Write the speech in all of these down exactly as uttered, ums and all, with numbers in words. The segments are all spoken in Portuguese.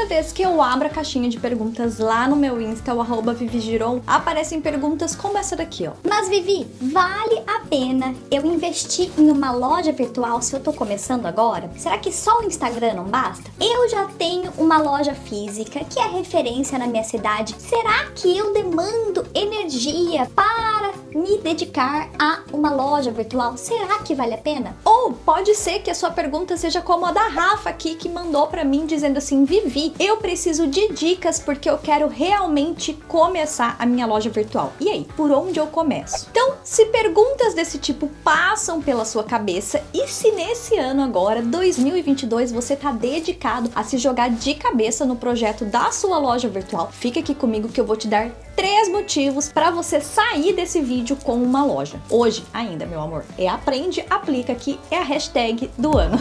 Toda vez que eu abro a caixinha de perguntas lá no meu Insta, o arroba Vivi Giron, aparecem perguntas como essa daqui, ó. Mas Vivi, vale a pena eu investir em uma loja virtual se eu tô começando agora? Será que só o Instagram não basta? Eu já tenho uma loja física que é referência na minha cidade. Será que eu demando energia para me dedicar a uma loja virtual? Será que vale a pena? Ou pode ser que a sua pergunta seja como a da Rafa aqui, que mandou pra mim dizendo assim: Vivi, eu preciso de dicas porque eu quero realmente começar a minha loja virtual. E aí, por onde eu começo? Então, se perguntas desse tipo passam pela sua cabeça e se nesse ano agora, dois mil e vinte e dois, você tá dedicado a se jogar de cabeça no projeto da sua loja virtual, fica aqui comigo que eu vou te dar três motivos para você sair desse vídeo com uma loja. Hoje ainda, meu amor, é aprende, aplica, que é a hashtag do ano.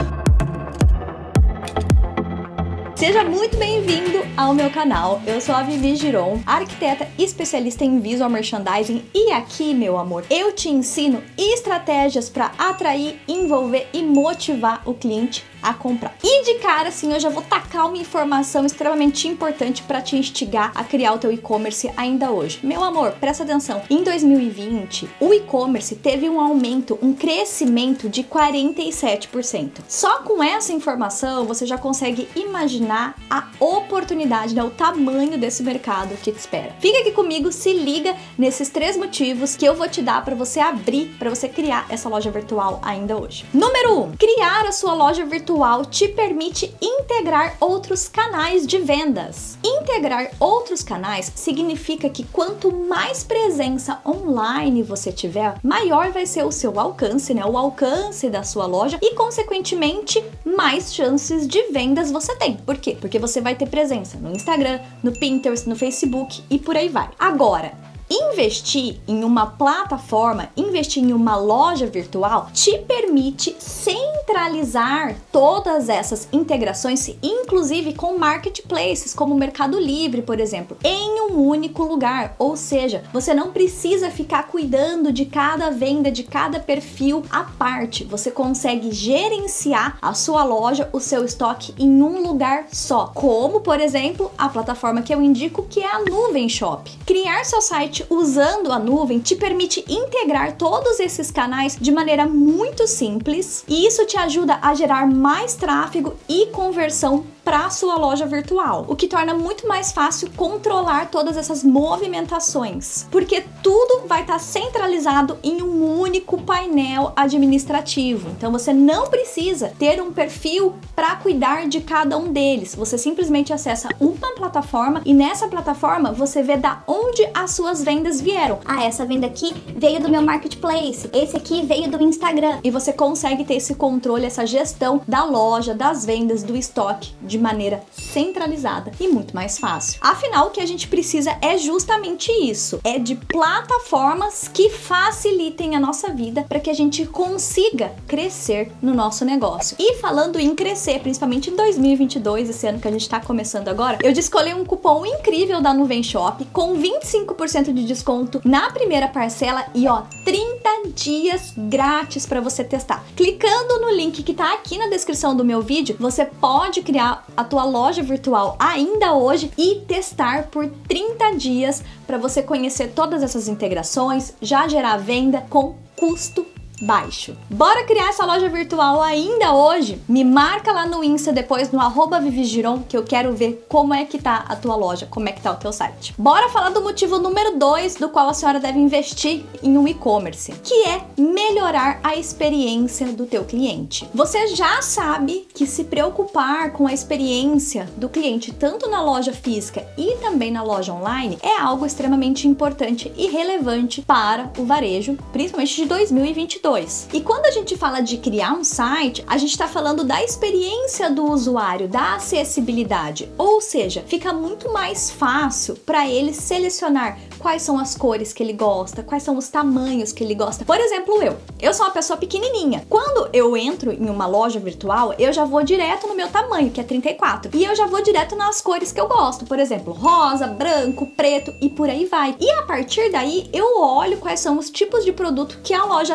Seja muito bem-vindo ao meu canal. Eu sou a Vivi Giron, arquiteta especialista em visual merchandising, e aqui, meu amor, eu te ensino estratégias para atrair, envolver e motivar o cliente a comprar. E de cara, assim, eu já vou tacar uma informação extremamente importante para te instigar a criar o teu e-commerce ainda hoje. Meu amor, presta atenção. Em dois mil e vinte, o e-commerce teve um aumento, um crescimento de quarenta e sete por cento. Só com essa informação, você já consegue imaginar a oportunidade, né, o tamanho desse mercado que te espera. Fica aqui comigo, se liga nesses três motivos que eu vou te dar para você abrir, para você criar essa loja virtual ainda hoje. Número um, criar a sua loja virtual te permite integrar outros canais de vendas. Integrar outros canais significa que quanto mais presença online você tiver, maior vai ser o seu alcance, né? O alcance da sua loja e, consequentemente, mais chances de vendas você tem. Por quê? Porque você vai ter presença no Instagram, no Pinterest, no Facebook e por aí vai. Agora, investir em uma plataforma, investir em uma loja virtual te permite centralizar todas essas integrações, inclusive com marketplaces como o Mercado Livre, por exemplo, em um único lugar. Ou seja, você não precisa ficar cuidando de cada venda, de cada perfil à parte. Você consegue gerenciar a sua loja, o seu estoque em um lugar só, como, por exemplo, a plataforma que eu indico, que é a Nuvem Shop. Criar seu site usando a nuvem te permite integrar todos esses canais de maneira muito simples, e isso te ajuda a gerar mais tráfego e conversão para a sua loja virtual, o que torna muito mais fácil controlar todas essas movimentações, porque tudo vai estar centralizado em um único painel administrativo. Então você não precisa ter um perfil para cuidar de cada um deles. Você simplesmente acessa uma plataforma e nessa plataforma você vê da onde as suas vendas vieram. Ah, essa venda aqui veio do meu marketplace, esse aqui veio do Instagram. E você consegue ter esse controle, essa gestão da loja, das vendas, do estoque de maneira centralizada e muito mais fácil. Afinal, o que a gente precisa é justamente isso, é de plataformas que facilitem a nossa vida para que a gente consiga crescer no nosso negócio. E falando em crescer, principalmente em dois mil e vinte e dois, esse ano que a gente está começando agora, eu escolhi um cupom incrível da Nuvem Shop com vinte e cinco por cento de desconto na primeira parcela e ó, trinta dias grátis para você testar. Clicando no link que tá aqui na descrição do meu vídeo, você pode criar a tua loja virtual ainda hoje e testar por trinta dias para você conhecer todas essas integrações, já gerar venda com custo baixo. Bora criar essa loja virtual ainda hoje? Me marca lá no Insta, depois no arroba Vivi Giron, que eu quero ver como é que tá a tua loja, como é que tá o teu site. Bora falar do motivo número dois do qual a senhora deve investir em um e-commerce, que é melhorar a experiência do teu cliente. Você já sabe que se preocupar com a experiência do cliente, tanto na loja física e também na loja online, é algo extremamente importante e relevante para o varejo, principalmente de dois mil e vinte e dois. E quando a gente fala de criar um site, a gente está falando da experiência do usuário, da acessibilidade, ou seja, fica muito mais fácil para ele selecionar quais são as cores que ele gosta, quais são os tamanhos que ele gosta. Por exemplo, eu. Eu sou uma pessoa pequenininha. Quando eu entro em uma loja virtual, eu já vou direto no meu tamanho, que é trinta e quatro. E eu já vou direto nas cores que eu gosto. Por exemplo, rosa, branco, preto e por aí vai. E a partir daí, eu olho quais são os tipos de produto que a loja tem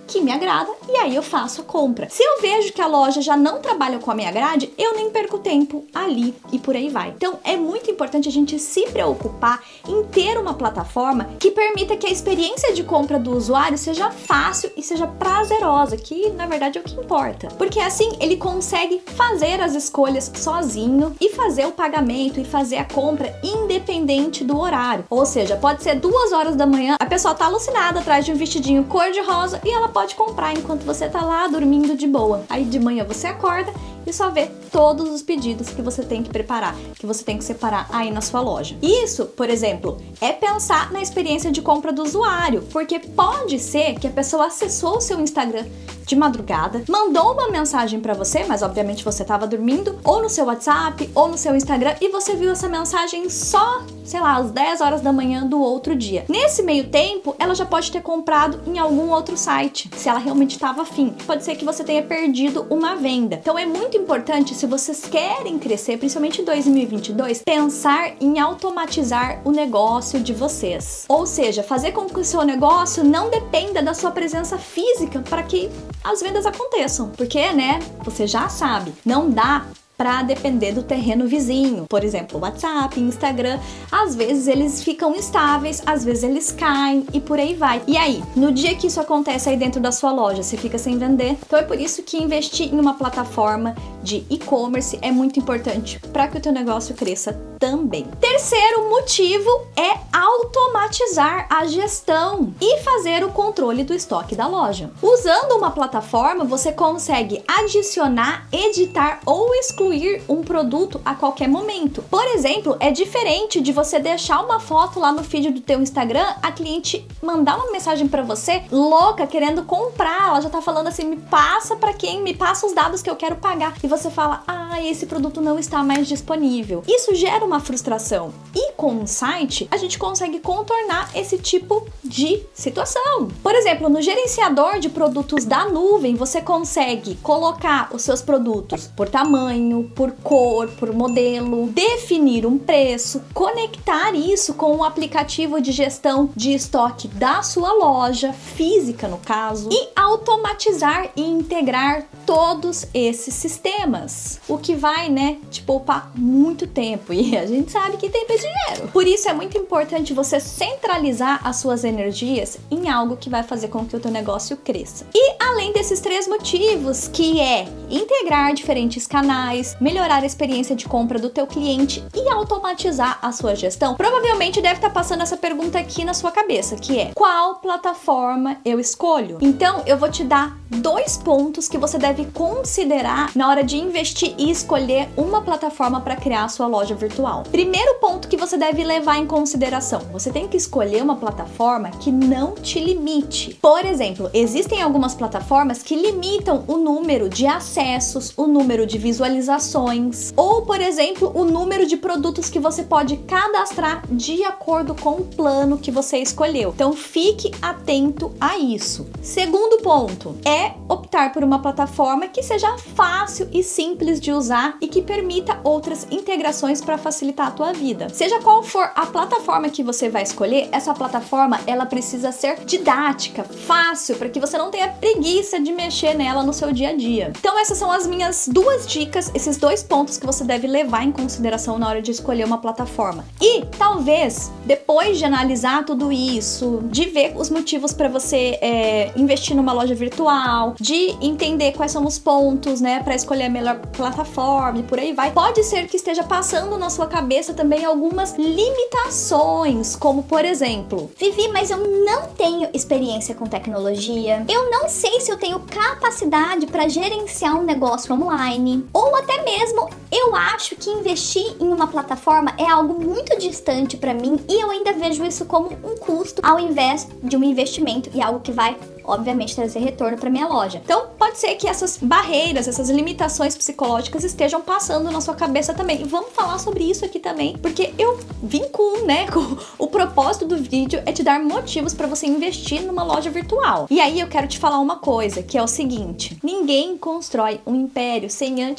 que me agrada e aí eu faço a compra. Se eu vejo que a loja já não trabalha com a minha grade, eu nem perco tempo ali e por aí vai. Então é muito importante a gente se preocupar em ter uma plataforma que permita que a experiência de compra do usuário seja fácil e seja prazerosa, que na verdade é o que importa. Porque assim ele consegue fazer as escolhas sozinho e fazer o pagamento e fazer a compra independente do horário. Ou seja, pode ser duas horas da manhã, a pessoa tá alucinada atrás de um vestidinho cor de rosa e ela pode pode comprar enquanto você tá lá dormindo de boa. Aí de manhã você acorda e só vê todos os pedidos que você tem que preparar, que você tem que separar aí na sua loja. Isso, por exemplo, é pensar na experiência de compra do usuário, porque pode ser que a pessoa acessou o seu Instagram de madrugada, mandou uma mensagem para você, mas obviamente você estava dormindo, ou no seu WhatsApp, ou no seu Instagram, e você viu essa mensagem só, sei lá, às dez horas da manhã do outro dia. Nesse meio tempo, ela já pode ter comprado em algum outro site, se ela realmente estava afim. Pode ser que você tenha perdido uma venda. Então é muito importante, se vocês querem crescer, principalmente em dois mil e vinte e dois, pensar em automatizar o negócio de vocês. Ou seja, fazer com que o seu negócio não dependa da sua presença física para que as vendas aconteçam. Porque, né, você já sabe, não dá para depender do terreno vizinho. Por exemplo, WhatsApp, Instagram, às vezes eles ficam instáveis, às vezes eles caem e por aí vai. E aí, no dia que isso acontece aí dentro da sua loja, você fica sem vender. Então é por isso que investir em uma plataforma de e-commerce é muito importante para que o teu negócio cresça também. Terceiro motivo é automatizar a gestão e fazer o controle do estoque da loja. Usando uma plataforma, você consegue adicionar, editar ou excluir um produto a qualquer momento. Por exemplo, é diferente de você deixar uma foto lá no feed do teu Instagram, a cliente mandar uma mensagem para você louca querendo comprar, ela já tá falando assim, me passa para quem, me passa os dados que eu quero pagar, e você fala, ah, esse produto não está mais disponível. Isso gera uma frustração. E com um site, a gente consegue contornar esse tipo de situação. Por exemplo, no gerenciador de produtos da nuvem, você consegue colocar os seus produtos por tamanho, por cor, por modelo, definir um preço, conectar isso com o aplicativo de gestão de estoque da sua loja, física no caso, e automatizar e integrar todos esses sistemas, o que vai, né, te poupar muito tempo, e a gente sabe que tempo é dinheiro. Por isso é muito importante você centralizar as suas energias em algo que vai fazer com que o teu negócio cresça. E além desses três motivos, que é integrar diferentes canais, melhorar a experiência de compra do teu cliente e automatizar a sua gestão, provavelmente deve estar passando essa pergunta aqui na sua cabeça, que é: qual plataforma eu escolho? Então eu vou te dar dois pontos que você deve considerar na hora de investir e escolher uma plataforma para criar a sua loja virtual. Primeiro ponto que você deve levar em consideração: você tem que escolher uma plataforma que não te limite. Por exemplo, existem algumas plataformas que limitam o número de acessos, o número de visualizações, ou, por exemplo, o número de produtos que você pode cadastrar de acordo com o plano que você escolheu. Então fique atento a isso. Segundo ponto é optar por uma plataforma que seja fácil e simples de usar e que permita outras integrações para facilitar a tua vida. Seja qual for a plataforma que você vai escolher, essa plataforma ela precisa ser didática, fácil, para que você não tenha preguiça de mexer nela no seu dia a dia. Então essas são as minhas duas dicas, esses dois pontos que você deve levar em consideração na hora de escolher uma plataforma. E talvez, depois de analisar tudo isso, de ver os motivos para você é, investir numa loja virtual, de entender quais são os pontos, né, para escolher a melhor plataforma e por aí vai, pode ser que esteja passando na sua cabeça também algumas limitações, como por exemplo: Vivi, mas eu não tenho experiência com tecnologia, eu não sei se eu tenho capacidade para gerenciar um negócio online, ou até mesmo eu acho que investir em uma plataforma é algo muito distante para mim e eu ainda vejo isso como um custo ao invés de um investimento e algo que vai obviamente trazer retorno para minha loja. Então pode ser que essas barreiras, essas limitações psicológicas estejam passando na sua cabeça também. E vamos falar sobre isso aqui também, porque eu vim com, né, com o propósito do vídeo é te dar motivos para você investir numa loja virtual. E aí eu quero te falar uma coisa, que é o seguinte: ninguém constrói um império sem antes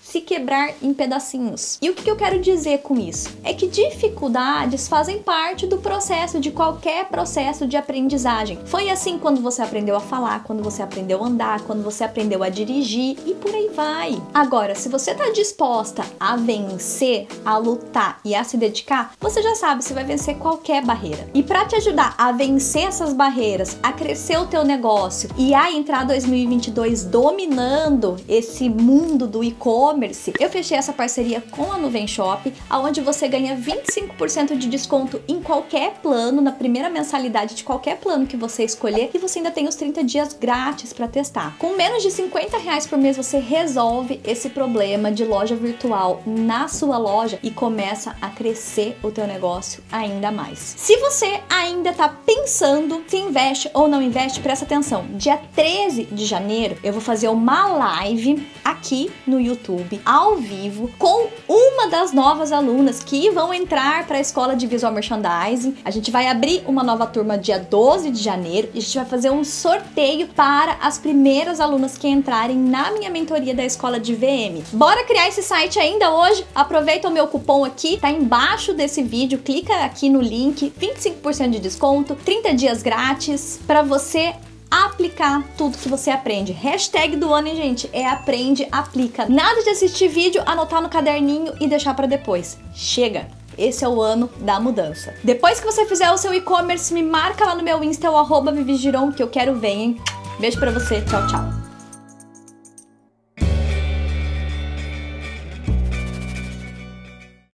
se quebrar em pedacinhos. E o que eu quero dizer com isso? É que dificuldades fazem parte do processo, de qualquer processo de aprendizagem. Foi assim quando você aprendeu a falar, quando você aprendeu a andar, quando você aprendeu a dirigir e por aí vai. Agora, se você está disposta a vencer, a lutar e a se dedicar, você já sabe, você vai vencer qualquer barreira. E para te ajudar a vencer essas barreiras, a crescer o teu negócio e a entrar dois mil e vinte e dois dominando esse mundo do e-commerce, eu fechei essa parceria com a Nuvem Shop, onde você ganha vinte e cinco por cento de desconto em qualquer plano, na primeira mensalidade de qualquer plano que você escolher, e você ainda tem os trinta dias grátis para testar. Com menos de cinquenta reais por mês você resolve esse problema de loja virtual na sua loja e começa a crescer o teu negócio ainda mais. Se você ainda está pensando se investe ou não investe, presta atenção. Dia treze de janeiro eu vou fazer uma live aqui no YouTube, ao vivo, com uma das novas alunas que vão entrar para a escola de Visual Merchandising. A gente vai abrir uma nova turma dia doze de janeiro e a gente vai fazer um sorteio para as primeiras alunas que entrarem na minha mentoria da escola de V M. Bora criar esse site ainda hoje? Aproveita o meu cupom aqui, tá embaixo desse vídeo, clica aqui no link, vinte e cinco por cento de desconto, trinta dias grátis para você aplicar tudo que você aprende. Hashtag do ano, hein, gente? É aprende, aplica. Nada de assistir vídeo, anotar no caderninho e deixar para depois. Chega! Esse é o ano da mudança. Depois que você fizer o seu e-commerce, me marca lá no meu Insta, o arroba Vivi Giron, que eu quero ver, hein? Beijo pra você, tchau, tchau.